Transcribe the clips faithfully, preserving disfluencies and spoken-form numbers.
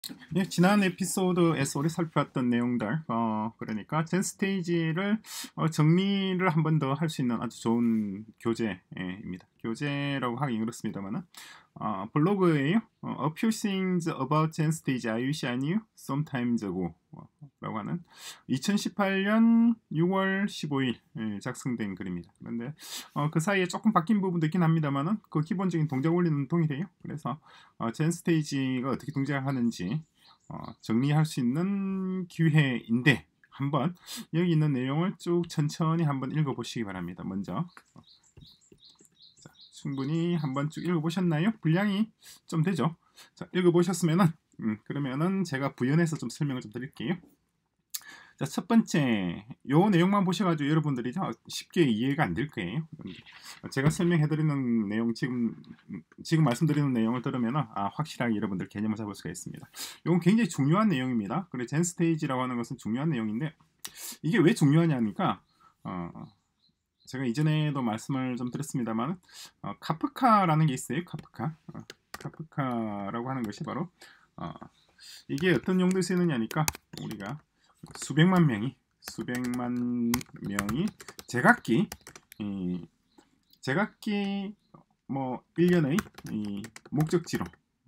예, 지난 에피소드에서 우리 살펴봤던 내용들, 어, 그러니까 젠 스테이지를 어, 정리를 한 번 더 할 수 있는 아주 좋은 교재입니다. 교재라고 하긴 그렇습니다만은 어, 블로그에요. 어, A few things about Gen Stage I wish I knew sometimes ago 라고 하는 이천십팔 년 유월 십오일 작성된 글입니다. 그런데 어, 그 사이에 조금 바뀐 부분도 있긴 합니다만은 그 기본적인 동작 원리는 동일해요. 그래서 어, 젠 스테이지가 어떻게 동작하는지 어, 정리할 수 있는 기회인데 한번 여기 있는 내용을 쭉 천천히 한번 읽어보시기 바랍니다. 먼저 자, 충분히 한번 쭉 읽어보셨나요? 분량이 좀 되죠? 자, 읽어보셨으면은 음, 그러면은 제가 부연해서 좀 설명을 좀 드릴게요. 자, 첫 번째, 요 내용만 보셔가지고 여러분들이 쉽게 이해가 안 될 거예요. 제가 설명해드리는 내용, 지금 지금 말씀드리는 내용을 들으면 아, 확실하게 여러분들 개념을 잡을 수가 있습니다. 이건 굉장히 중요한 내용입니다. 그래, 젠 스테이지라고 하는 것은 중요한 내용인데 이게 왜 중요하냐니까 어, 제가 이전에도 말씀을 좀 드렸습니다만 어, 카프카라는 게 있어요. 카프카. 어, 카프카라고 하는 것이 바로 어, 이게 어떤 용도에 쓰이느냐니까 우리가 수백만 명이 수백만 명이 제각기 이, 제각기 뭐 일련의 이 목적지로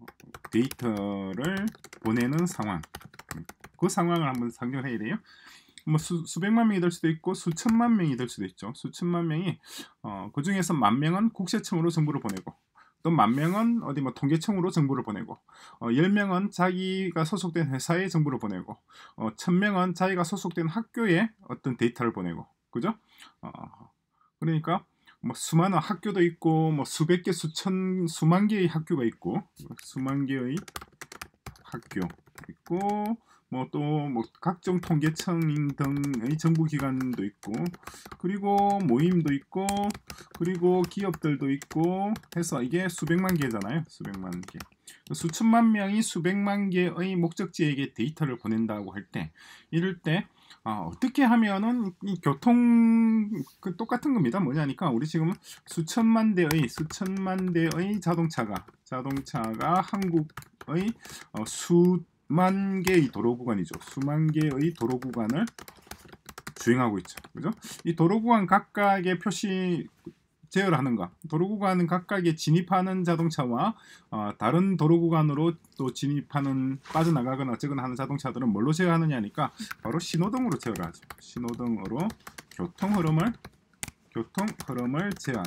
데이터를 보내는 상황, 그 상황을 한번 상정을 해야 돼요. 뭐 수, 수백만 명이 될 수도 있고 수천만 명이 될 수도 있죠. 수천만 명이 어, 그 중에서 만 명은 국세청으로 정보를 보내고 또 만 명은 어디 뭐 통계청으로 정보를 보내고 어, 열 명은 자기가 소속된 회사에 정보를 보내고 어, 천 명은 자기가 소속된 학교에 어떤 데이터를 보내고 그죠? 어, 그러니까 뭐 수많은 학교도 있고 뭐 수백 개 수천 수만 개의 학교가 있고 수만 개의 학교 있고 뭐 또 뭐 각종 통계청 등의 정부기관도 있고 그리고 모임도 있고 그리고 기업들도 있고 해서 이게 수백만 개잖아요. 수백만 개. 수천만 명이 수백만 개의 목적지에게 데이터를 보낸다고 할 때 이럴 때 어, 어떻게 하면은 이 교통 그 똑같은 겁니다. 뭐냐니까 우리 지금 수천만 대의 수천만 대의 자동차가 자동차가 한국의 어, 수만 개의 도로 구간이죠. 수만 개의 도로 구간을 주행하고 있죠. 그죠? 이 도로 구간 각각의 표시 제어를 하는가? 도로 구간 각각에 진입하는 자동차와 어, 다른 도로 구간으로 또 진입하는 빠져나가거나 어쩌거나 하는 자동차들은 뭘로 제어하느냐니까 바로 신호등으로 제어를 하죠. 신호등으로 교통 흐름을 교통 흐름을 제어하는.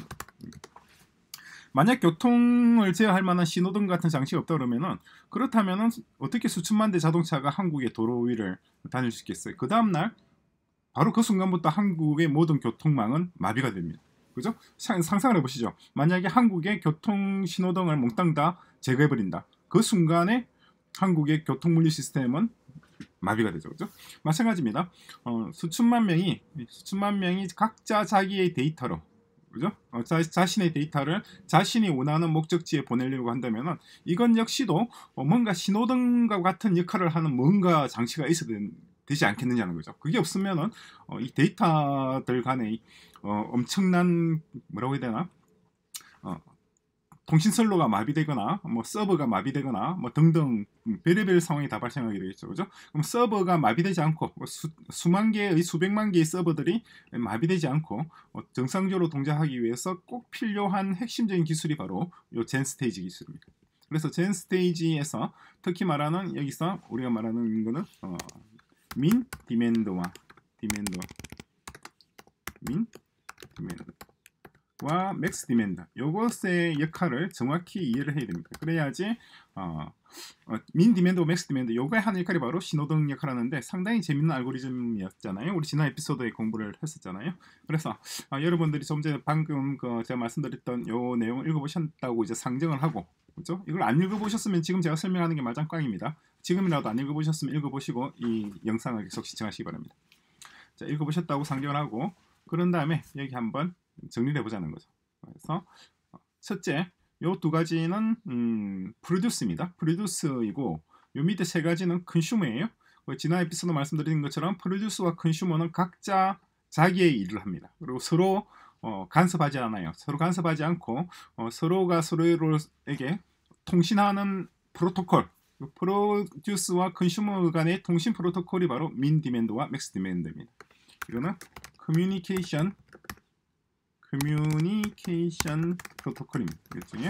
만약 교통을 제어할 만한 신호등 같은 장치가 없다 그러면은 그렇다면은 어떻게 수천만 대 자동차가 한국의 도로 위를 다닐 수 있겠어요? 그 다음 날 바로 그 순간부터 한국의 모든 교통망은 마비가 됩니다. 그죠? 상상을 해보시죠. 만약에 한국의 교통 신호등을 몽땅 다 제거해버린다. 그 순간에 한국의 교통물리 시스템은 마비가 되죠. 그죠? 마찬가지입니다. 어, 수천만 명이 수천만 명이 각자 자기의 데이터로 그죠? 어, 자, 자신의 데이터를 자신이 원하는 목적지에 보내려고 한다면 이건 역시도 어, 뭔가 신호등과 같은 역할을 하는 뭔가 장치가 있어야 되는 되지 않겠느냐는 거죠. 그게 없으면은 어, 이 데이터들 간의 어, 엄청난 뭐라고 해야 되나 어, 통신선로가 마비되거나 뭐 서버가 마비되거나 뭐 등등 별의별 상황이 다 발생하게 되겠죠. 그죠? 그럼 서버가 마비되지 않고 수, 수만 개의 수백만 개의 서버들이 마비되지 않고 어, 정상적으로 동작하기 위해서 꼭 필요한 핵심적인 기술이 바로 이 젠 스테이지 기술입니다. 그래서 젠 스테이지에서 특히 말하는 여기서 우리가 말하는 거는 어, 민 디맨드와 디맨드 민 디맨드와 맥스 디맨드 요것의 역할을 정확히 이해를 해야 됩니다. 그래야지 어, 어, 민 디맨드와 맥스 디맨드 요거의 하는 역할이 바로 신호등 역할을 하는데 상당히 재밌는 알고리즘이었잖아요. 우리 지난 에피소드에 공부를 했었잖아요. 그래서 어, 여러분들이 좀 전에 방금 그 제가 말씀드렸던 요 내용을 읽어보셨다고 이제 상정을 하고 그렇죠? 이걸 안 읽어보셨으면 지금 제가 설명하는 게 말짱꽝입니다. 지금이라도 안 읽어보셨으면 읽어보시고 이 영상을 계속 시청하시기 바랍니다. 자, 읽어보셨다고 상정을 하고 그런 다음에 여기 한번 정리를 해보자는 거죠. 그래서 첫째, 요 두 가지는 음, 프로듀스입니다. 프로듀스이고 요 밑에 세 가지는 컨슈머예요. 지난 에피소드 말씀드린 것처럼 프로듀스와 컨슈머는 각자 자기의 일을 합니다. 그리고 서로 어, 간섭하지 않아요. 서로 간섭하지 않고 어, 서로가 서로에게 통신하는 프로토콜 프로듀스와 컨슈머 간의 통신 프로토콜이 바로 민 디맨드와 맥스 디맨드입니다. 이거는 커뮤니케이션 커뮤니케이션 프로토콜입니다. 일종의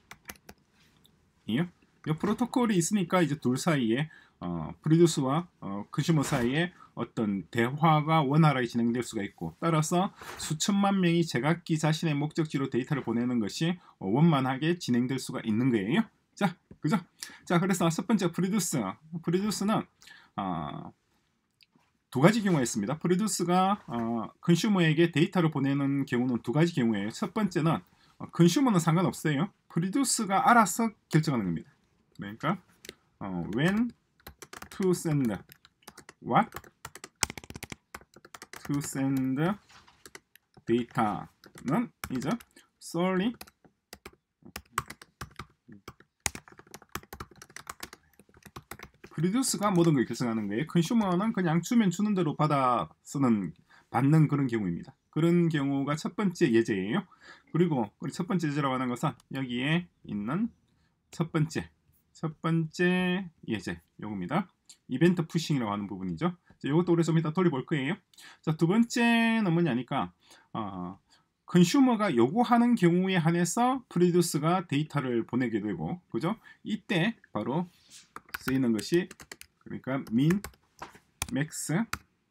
이요. 이 프로토콜이 있으니까 이제 둘 사이에 어, 프로듀스와 어, 컨슈머 사이에 어떤 대화가 원활하게 진행될 수가 있고, 따라서 수천만 명이 제각기 자신의 목적지로 데이터를 보내는 것이 어, 원만하게 진행될 수가 있는 거예요. 자, 그죠? 자, 그래서 첫 번째 프로듀스. 프로듀스는 어, 두 가지 경우가 있습니다. 프로듀스가 어, 컨슈머에게 데이터를 보내는 경우는 두 가지 경우예요. 첫 번째는 어, 컨슈머는 상관없어요. 프로듀스가 알아서 결정하는 겁니다. 그러니까 어, when to send what to send data는 이제 solely 프로듀스가 모든 걸 결정하는 거예요. 컨슈머는 그냥 주면 주는 대로 받아 쓰는 받는 그런 경우입니다. 그런 경우가 첫 번째 예제예요. 그리고 첫 번째 예제라고 하는 것은 여기에 있는 첫 번째 첫 번째 예제 요겁니다. 이벤트 푸싱이라고 하는 부분이죠. 이것도 우리 좀 이따 돌려볼 거예요. 자, 두 번째는 뭐냐니까 어, 컨슈머가 요구하는 경우에 한해서 프로듀스가 데이터를 보내게 되고, 그죠? 이때 바로 쓰이는 것이 그러니까 민, 맥스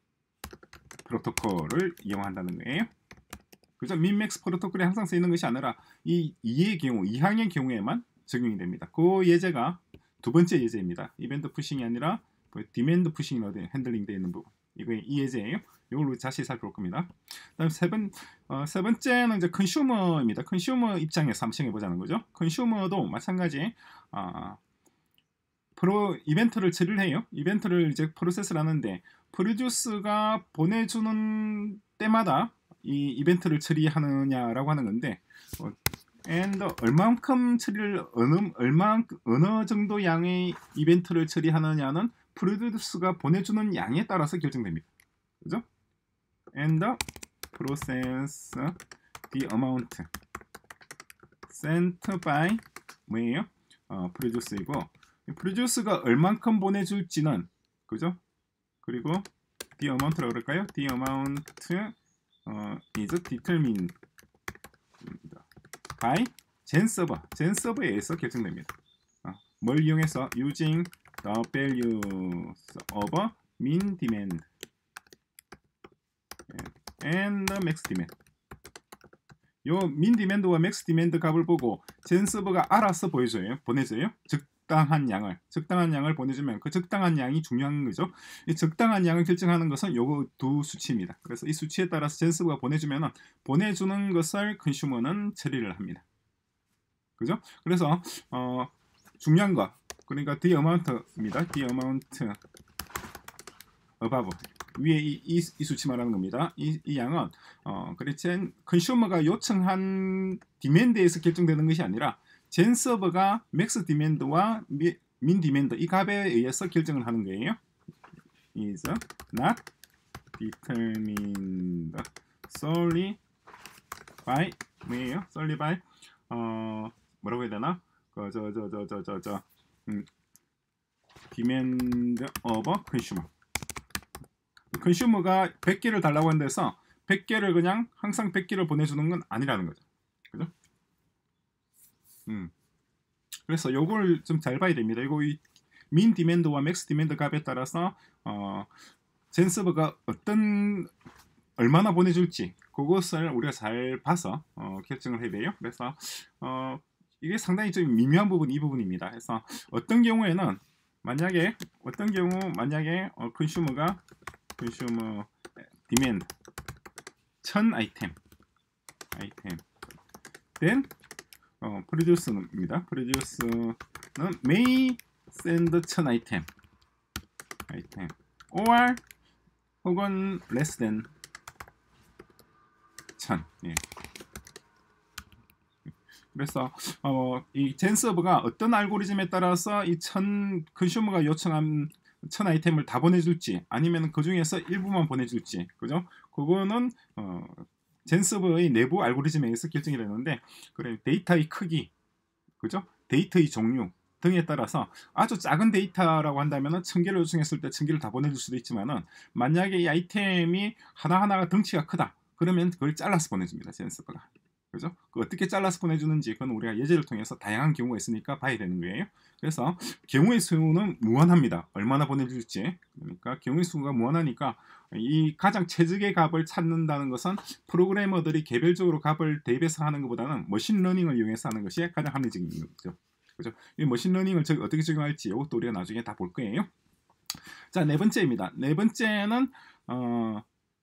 프로토콜을 이용한다는 거예요. 그죠? 민, 맥스 프로토콜이 항상 쓰이는 것이 아니라 이 이의 경우, 이항의 경우에만 적용이 됩니다. 그 예제가 두 번째 예제입니다. 이벤트 푸싱이 아니라 디맨드 푸싱으로 핸들링 되어 있는 부분. 이거 이 예제예요. 이걸로 자세히 살펴볼 겁니다. 그다음 세 번, 어, 세 번째는 이제 컨슈머입니다. 컨슈머 입장에서 한번 시행해 보자는 거죠. 컨슈머도 마찬가지 어, 프로 이벤트를 처리를 해요. 이벤트를 이제 프로세스를 하는데 프로듀스가 보내주는 때마다 이 이벤트를 처리하느냐라고 하는 건데, 어, and 얼만큼 처리를 어느 얼마 어느 정도 양의 이벤트를 처리하느냐는 프로듀스가 보내주는 양에 따라서 결정됩니다. 그죠? and process the amount sent by 뭐예요? 어, 프로듀스이고, 프로듀스가 얼만큼 보내줄지는, 그죠? 그리고 the amount라고 그럴까요? the amount 어, is determined by 젠 서버, 젠 서버에 의해서 결정됩니다. 어, 뭘 이용해서? using the values of min demand and max demand. 요 min demand와 max demand 값을 보고 젠 서버가 알아서 보여줘요, 보내줘요. 적당한 양을, 적당한 양을 보내주면 그 적당한 양이 중요한 거죠. 이 적당한 양을 결정하는 것은 요거 두 수치입니다. 그래서 이 수치에 따라서 젠 서버가 보내주면 보내주는 것을 컨슈머는 처리를 합니다. 그죠? 그래서 어, 중요한 거, 그러니까 the amount입니다. the amount above 위에 이, 이, 이 수치 말하는 겁니다. 이, 이 양은 어, 그렇지 컨슈머가 요청한 디맨드에서 결정되는 것이 아니라 젠 서버가 맥스 디맨드와 민 디맨드 이 값에 의해서 결정을 하는 거예요. is not determined solely by 뭐예요? solely by 어 뭐라고 해야 되나? 그 저 저 저 저 저 저 음, demand of consumer. 컨슈머가 백 개를 달라고 하는 데서 백 개를 그냥 항상 백 개를 보내주는 건 아니라는 거죠. 그죠? 음. 그래서 요걸 좀 잘 봐야 됩니다. 이거 이 민 디맨드와 맥스 디맨드 값에 따라서 어, 젠 서버가 어떤 얼마나 보내줄지 그것을 우리가 잘 봐서 어, 결정을 해야 돼요. 그래서 어, 이게 상당히 좀 미묘한 부분 이 부분입니다. 그래서 어떤 경우에는 만약에 어떤 경우 만약에 어, 컨슈머가 컨슈머 디맨드 천 아이템 아이템 then 어, 프로듀스입니다. 프로듀스는 may send 천 아이템 아이템 or 혹은 less than 천. 예. 그래서 어, 이 젠 서버가 어떤 알고리즘에 따라서 이 천 컨슈머가 요청한 천 아이템을 다 보내줄지 아니면 그 중에서 일부만 보내줄지, 그죠? 그거는 어, 젠 서버의 내부 알고리즘에 의해서 결정이 되는데, 그래 데이터의 크기, 그죠? 데이터의 종류, 등에 따라서 아주 작은 데이터라고 한다면 천 개를 요청했을 때 천 개를 다 보내줄 수도 있지만은 만약에 이 아이템이 하나하나가 덩치가 크다 그러면 그걸 잘라서 보내줍니다. 젠서버가. 그죠? 그 어떻게 잘라서 보내주는지 그건 우리가 예제를 통해서 다양한 경우가 있으니까 봐야 되는 거예요. 그래서 경우의 수는 무한합니다. 얼마나 보내줄지. 그러니까 경우의 수가 무한하니까 이 가장 최적의 값을 찾는다는 것은 프로그래머들이 개별적으로 값을 대입해서 하는 것보다는 머신러닝을 이용해서 하는 것이 가장 합리적인 거죠. 그죠? 이 머신러닝을 어떻게 적용할지 이것도 우리가 나중에 다 볼 거예요. 자, 네 번째입니다. 네 번째는 어,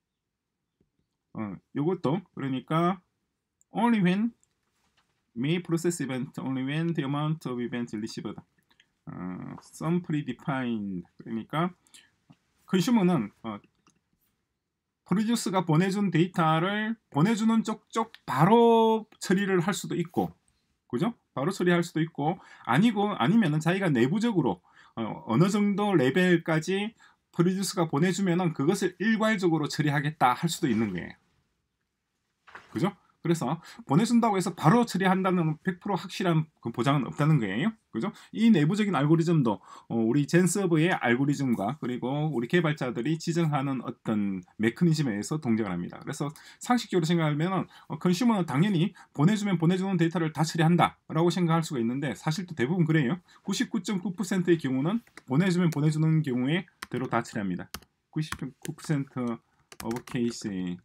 어, 요것도 그러니까 only when may process event only when the amount of event received 어, some predefined 그러니까 컨슈머는 어, 프로듀스가 보내준 데이터를 보내주는 쪽쪽 바로 처리를 할 수도 있고 그죠? 바로 처리할 수도 있고 아니고 아니면은 자기가 내부적으로 어, 어느 정도 레벨까지 프로듀스가 보내주면은 그것을 일괄적으로 처리하겠다 할 수도 있는 거예요. 그죠? 그래서 보내준다고 해서 바로 처리한다는 백 퍼센트 확실한 그 보장은 없다는 거예요. 그죠? 이 내부적인 알고리즘도 어, 우리 젠 서버의 알고리즘과 그리고 우리 개발자들이 지정하는 어떤 메커니즘에 의해서 동작을 합니다. 그래서 상식적으로 생각하면 어, 컨슈머는 당연히 보내주면 보내주는 데이터를 다 처리한다라고 생각할 수가 있는데 사실 또 대부분 그래요. 구십구 점 구 퍼센트의 경우는 보내주면 보내주는 경우에 대로 다 처리합니다. 구십 점 구 퍼센트 of case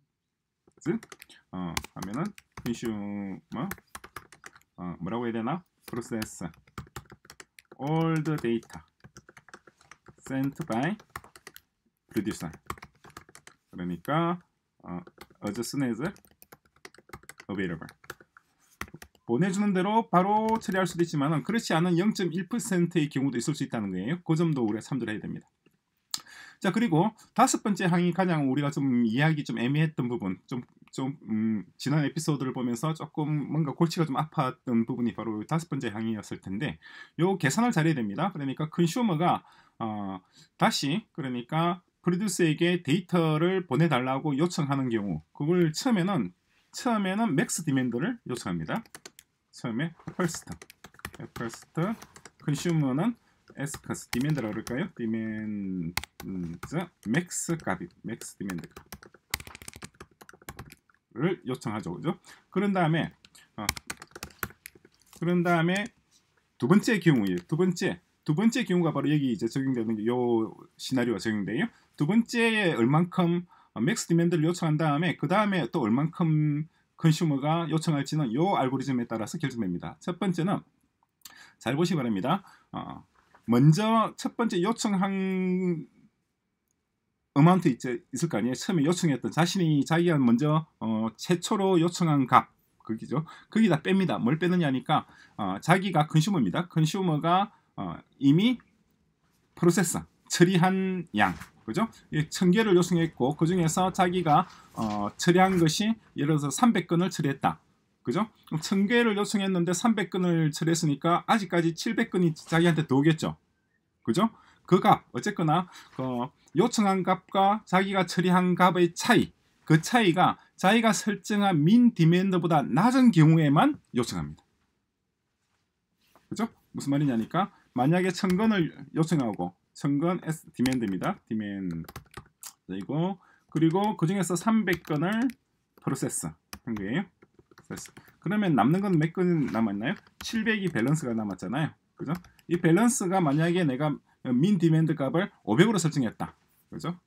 어, 하면은 consumer 어, 뭐라고 해야 되나? process all the data sent by producer 그러니까 어, as soon as available 보내주는 대로 바로 처리할 수도 있지만 그렇지 않은 영 점 일 퍼센트의 경우도 있을 수 있다는 거예요. 그 점도 우리가 참조해야 됩니다. 자 그리고 다섯 번째 항이 가장 우리가 좀 이해하기 좀 애매했던 부분 좀, 좀 음, 지난 에피소드를 보면서 조금 뭔가 골치가 좀 아팠던 부분이 바로 다섯 번째 항이었을 텐데 요 계산을 잘해야 됩니다. 그러니까 컨슈머가 어, 다시 그러니까 프로듀스에게 데이터를 보내달라고 요청하는 경우 그걸 처음에는 처음에는 맥스 디맨드를 요청합니다. 처음에 first first 컨슈머는 asks 디맨드라고 그럴까요? 디맨드 맥스 값이 맥스 디맨드 를 요청하죠, 그죠? 그런 다음에 어, 그런 다음에 두 번째 경우예요. 두 번째 두 번째 경우가 바로 여기 이제 적용되는 요 시나리오가 적용돼요. 두 번째에 얼만큼 어, 맥스 디맨드를 요청한 다음에 그 다음에 또 얼만큼 컨슈머가 요청할지는 요 알고리즘에 따라서 결정됩니다. 첫 번째는 잘 보시기 바랍니다. 어, 먼저 첫 번째 요청한 어마운트 있을 거 아니에요. 처음에 요청했던 자신이 자기가 먼저 어, 최초로 요청한 값 거기죠. 거기다 뺍니다. 뭘 빼느냐니까 어, 자기가 컨슈머입니다. 컨슈머가 어, 이미 프로세서 처리한 양 그죠? 천 개를 요청했고 그 중에서 자기가 어, 처리한 것이 예를 들어서 삼백 건을 처리했다. 그죠? 천 개를 요청했는데 삼백 건을 처리했으니까 아직까지 칠백 건이 자기한테 더 오겠죠. 그죠? 그 값, 어쨌거나 그 요청한 값과 자기가 처리한 값의 차이, 그 차이가 자기가 설정한 민 디맨드보다 낮은 경우에만 요청합니다. 그죠? 무슨 말이냐니까 만약에 천 건을 요청하고 천 건 S 디맨드입니다. 디맨드 이거 그리고 그 중에서 삼백 건을 프로세스 한 거예요. 그러면 남는 건 몇 건 남았나요? 칠백이 밸런스가 남았잖아요. 그죠? 이 밸런스가 만약에 내가 민 디맨드 값을 오백으로 설정했다. 그죠?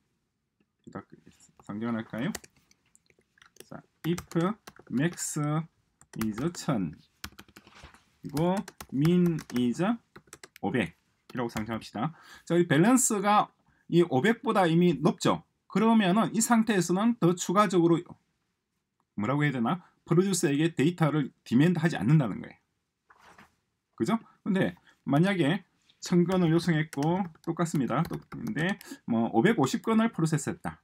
상정할까요? 자, if max is 천 그리고 min is 오백이라고 상정합시다. 자, 이 밸런스가 이 오백보다 이미 높죠. 그러면은 이 상태에서는 더 추가적으로 뭐라고 해야 되나? 프로듀서에게 데이터를 디맨드하지 않는다는 거예요. 그죠? 근데 만약에 천 건을 요청했고 똑같습니다. 근데 뭐 오백오십 건을 프로세스했다.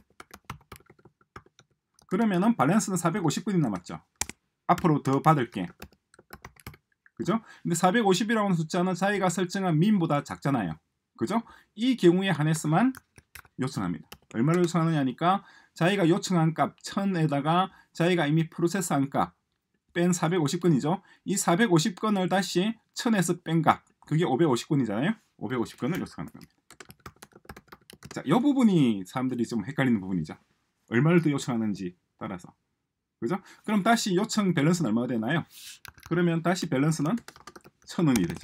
그러면은 밸런스는 사백오십 건이 남았죠. 앞으로 더 받을게. 그죠? 근데 사백오십이라는 숫자는 자기가 설정한 민보다 작잖아요. 그죠? 이 경우에 한해서만 요청합니다. 얼마를 요청하느냐니까 자기가 요청한 값 천에다가 자기가 이미 프로세스한 값 뺀 사백오십 건이죠. 이 사백오십 건을 다시 천에서 뺀 값 그게 오백오십 건이잖아요. 오백오십 건을 요청하는 겁니다. 자, 이 부분이 사람들이 좀 헷갈리는 부분이죠. 얼마를 더 요청하는지 따라서. 그죠? 그럼 다시 요청 밸런스는 얼마가 되나요? 그러면 다시 밸런스는 천 원이 되죠.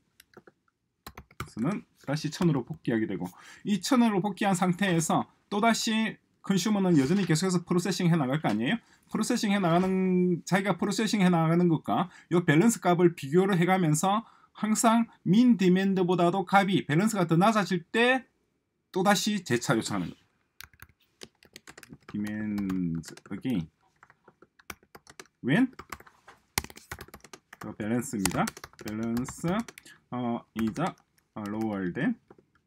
밸런스는 다시 천으로 복귀하게 되고 이 천으로 복귀한 상태에서 또다시 컨슈머는 여전히 계속해서 프로세싱 해 나갈 거 아니에요? 프로세싱 해 나가는 자기가 프로세싱 해 나가는 것과 이 밸런스 값을 비교를 해가면서 항상 민 디맨드보다도 값이 밸런스가 더 낮아질 때 또다시 재차 요청하는 거예요. demands again when 밸런스입니다. 밸런스 어, is lower than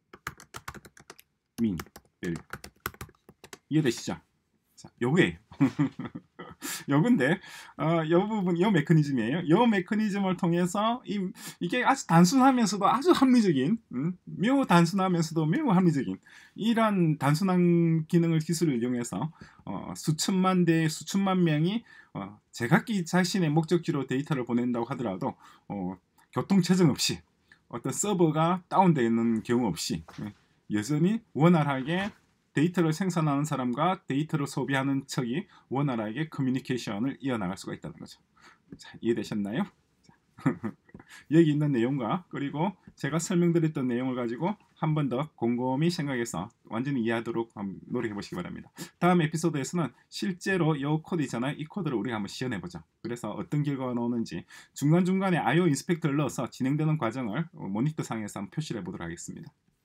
mean value. 이해되시죠? 자, 요게 요건데 어, 요 부분 요 메커니즘이에요. 요 메커니즘을 통해서 이, 이게 아주 단순하면서도 아주 합리적인 음, 매우 단순하면서도 매우 합리적인 이런 단순한 기능을 기술을 이용해서 어, 수천만 대 수천만 명이 어, 제각기 자신의 목적지로 데이터를 보낸다고 하더라도 어, 교통 체증 없이 어떤 서버가 다운되어 있는 경우 없이 여전히 원활하게 데이터를 생산하는 사람과 데이터를 소비하는 측이 원활하게 커뮤니케이션을 이어나갈 수가 있다는 거죠. 자, 이해되셨나요? 자, 여기 있는 내용과 그리고 제가 설명드렸던 내용을 가지고 한 번 더 곰곰이 생각해서 완전히 이해하도록 노력해 보시기 바랍니다. 다음 에피소드에서는 실제로 이 코드 있잖아요. 이 코드를 우리가 한번 시연해 보죠. 그래서 어떤 결과가 나오는지 중간중간에 아이오 인스펙터를 넣어서 진행되는 과정을 모니터 상에서 한번 표시를 해 보도록 하겠습니다.